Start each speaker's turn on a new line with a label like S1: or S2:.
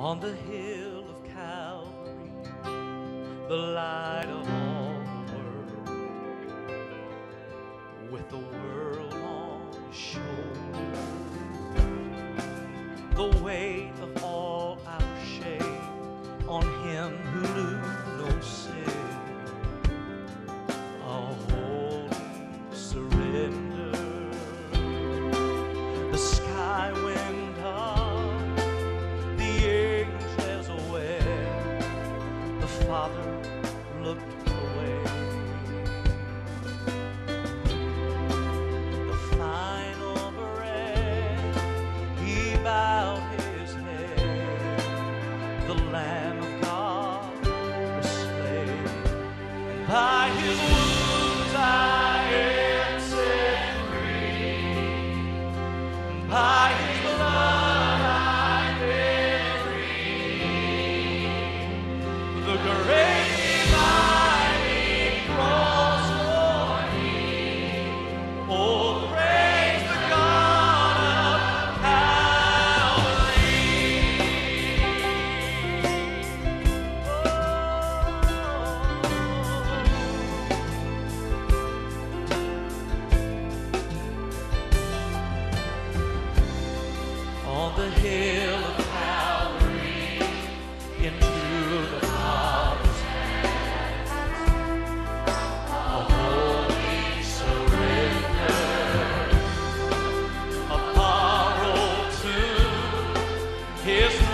S1: On the hill of Calvary, the light of all the world, with the world on his shoulder, the weight of all our shame on him who knew no sin, a holy surrender. The sky went up, the angels aware, the Father looked away. The final breath, he bowed his head. The Lamb of God was slain, and by his wounds I am set free. By his blood I've been redeemed. The great dividing cross for me. Oh, praise the God of Calvary. On the hill of Calvary, into the Father's hands, a holy surrender, a borrowed tomb, his